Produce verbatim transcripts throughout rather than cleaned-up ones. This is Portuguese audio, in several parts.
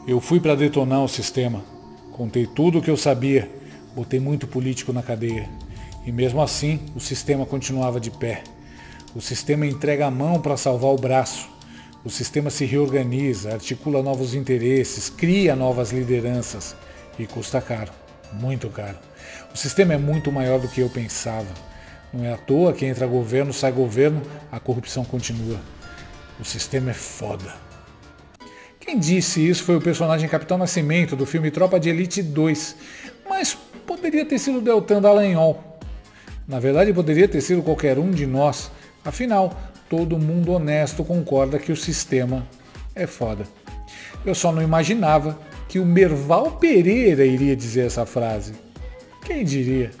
Eu fui para detonar o sistema. Contei tudo o que eu sabia. Botei muito político na cadeia. E mesmo assim, o sistema continuava de pé. O sistema entrega a mão para salvar o braço. O sistema se reorganiza, articula novos interesses, cria novas lideranças. E custa caro. Muito caro. O sistema é muito maior do que eu pensava. Não é à toa que entra governo, sai governo, a corrupção continua. O sistema é foda. Quem disse isso foi o personagem Capitão Nascimento, do filme Tropa de Elite dois. Mas poderia ter sido Deltan Dallagnol. Na verdade, poderia ter sido qualquer um de nós. Afinal, todo mundo honesto concorda que o sistema é foda. Eu só não imaginava que o Merval Pereira iria dizer essa frase. Quem diria?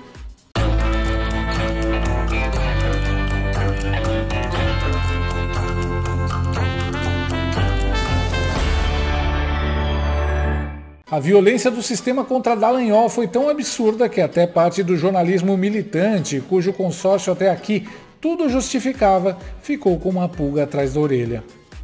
A violência do sistema contra Dallagnol foi tão absurda que até parte do jornalismo militante, cujo consórcio até aqui tudo justificava, ficou com uma pulga atrás da orelha.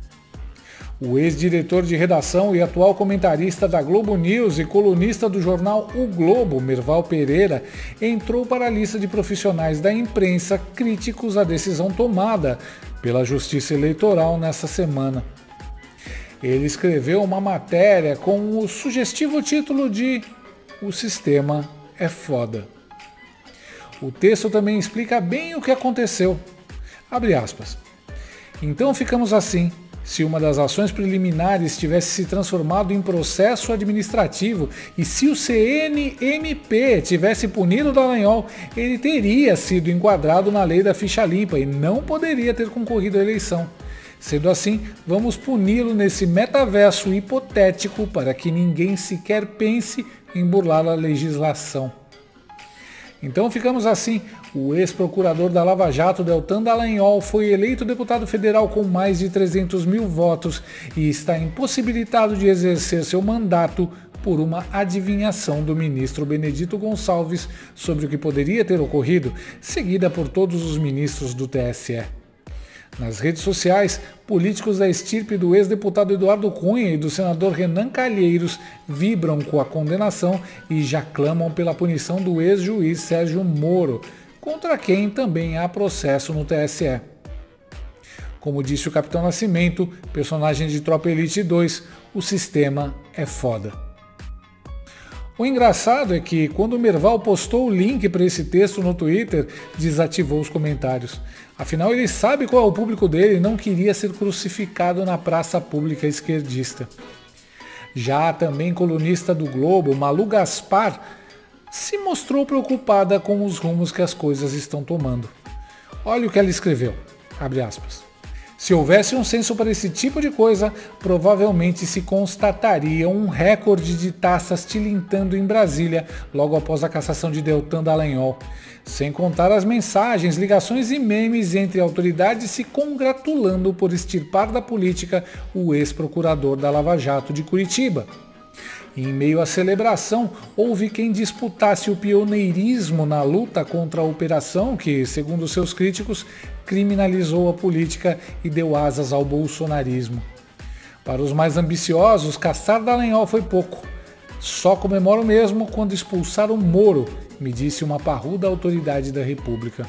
O ex-diretor de redação e atual comentarista da Globo News e colunista do jornal O Globo, Merval Pereira, entrou para a lista de profissionais da imprensa críticos à decisão tomada pela Justiça Eleitoral nessa semana. Ele escreveu uma matéria com o sugestivo título de "O sistema é foda". O texto também explica bem o que aconteceu. Abre aspas. Então ficamos assim. Se uma das ações preliminares tivesse se transformado em processo administrativo e se o C N M P tivesse punido Dallagnol, ele teria sido enquadrado na lei da ficha limpa e não poderia ter concorrido à eleição. Sendo assim, vamos puni-lo nesse metaverso hipotético para que ninguém sequer pense em burlar a legislação. Então ficamos assim, o ex-procurador da Lava Jato, Deltan Dallagnol, foi eleito deputado federal com mais de trezentos mil votos e está impossibilitado de exercer seu mandato por uma adivinhação do ministro Benedito Gonçalves sobre o que poderia ter ocorrido, seguida por todos os ministros do T S E. Nas redes sociais, políticos da estirpe do ex-deputado Eduardo Cunha e do senador Renan Calheiros vibram com a condenação e já clamam pela punição do ex-juiz Sérgio Moro, contra quem também há processo no T S E. Como disse o Capitão Nascimento, personagem de Tropa Elite dois, o sistema é foda. O engraçado é que, quando o Merval postou o link para esse texto no Twitter, desativou os comentários. Afinal, ele sabe qual é o público dele e não queria ser crucificado na praça pública esquerdista. Já a também colunista do Globo, Malu Gaspar, se mostrou preocupada com os rumos que as coisas estão tomando. Olha o que ela escreveu, abre aspas. Se houvesse um censo para esse tipo de coisa, provavelmente se constataria um recorde de taças tilintando em Brasília logo após a cassação de Deltan Dallagnol, sem contar as mensagens, ligações e memes entre autoridades se congratulando por extirpar da política o ex-procurador da Lava Jato de Curitiba. Em meio à celebração, houve quem disputasse o pioneirismo na luta contra a operação que, segundo seus críticos, criminalizou a política e deu asas ao bolsonarismo. Para os mais ambiciosos, caçar Dallagnol foi pouco. Só comemoro mesmo quando expulsaram Moro, me disse uma parruda autoridade da República.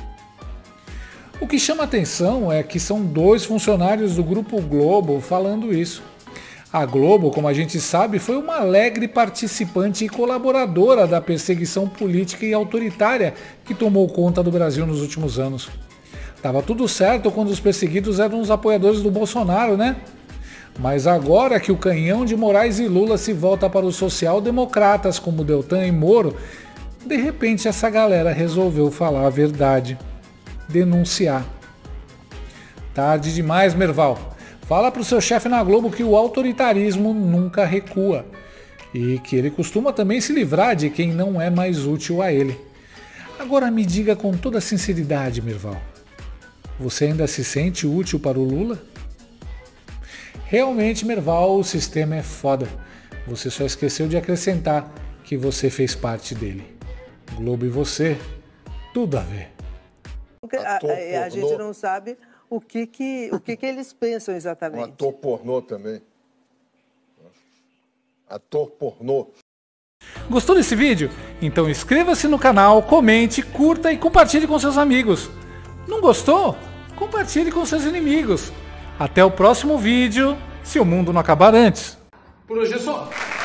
O que chama atenção é que são dois funcionários do Grupo Globo falando isso. A Globo, como a gente sabe, foi uma alegre participante e colaboradora da perseguição política e autoritária que tomou conta do Brasil nos últimos anos. Tava tudo certo quando os perseguidos eram os apoiadores do Bolsonaro, né? Mas agora que o canhão de Moraes e Lula se volta para os social-democratas como Deltan e Moro, de repente essa galera resolveu falar a verdade. Denunciar. Tarde demais, Merval. Fala pro seu chefe na Globo que o autoritarismo nunca recua e que ele costuma também se livrar de quem não é mais útil a ele. Agora me diga com toda sinceridade, Merval, você ainda se sente útil para o Lula? Realmente, Merval, o sistema é foda. Você só esqueceu de acrescentar que você fez parte dele. Globo e você, tudo a ver. A, a, a gente não sabe o que que, o que que eles pensam exatamente. Um ator pornô também. ator pornô. Gostou desse vídeo? Então inscreva-se no canal, comente, curta e compartilhe com seus amigos. Não gostou? Compartilhe com seus inimigos. Até o próximo vídeo, se o mundo não acabar antes. Por hoje é só.